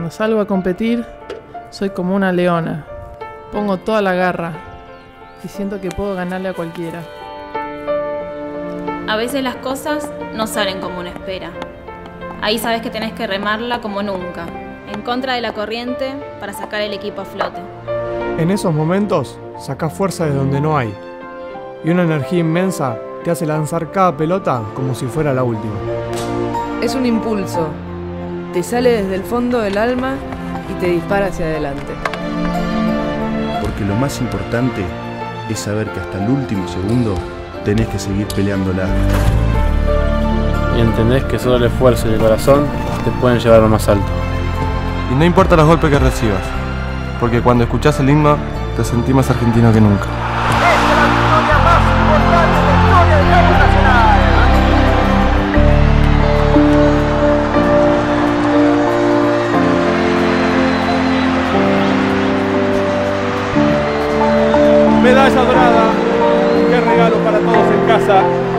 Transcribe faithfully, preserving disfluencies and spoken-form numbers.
Cuando salgo a competir, soy como una leona. Pongo toda la garra y siento que puedo ganarle a cualquiera. A veces las cosas no salen como uno espera. Ahí sabes que tenés que remarla como nunca, en contra de la corriente para sacar el equipo a flote. En esos momentos, sacás fuerza de donde no hay. Y una energía inmensa te hace lanzar cada pelota como si fuera la última. Es un impulso. Te sale desde el fondo del alma y te dispara hacia adelante. Porque lo más importante es saber que hasta el último segundo tenés que seguir peleándola. Y entendés que solo el esfuerzo y el corazón te pueden llevar a lo más alto. Y no importa los golpes que recibas, porque cuando escuchás el himno te sentís más argentino que nunca. ¡Es la victoria más importante de la historia del Campo Nacional! Medalla dorada, qué regalo para todos en casa.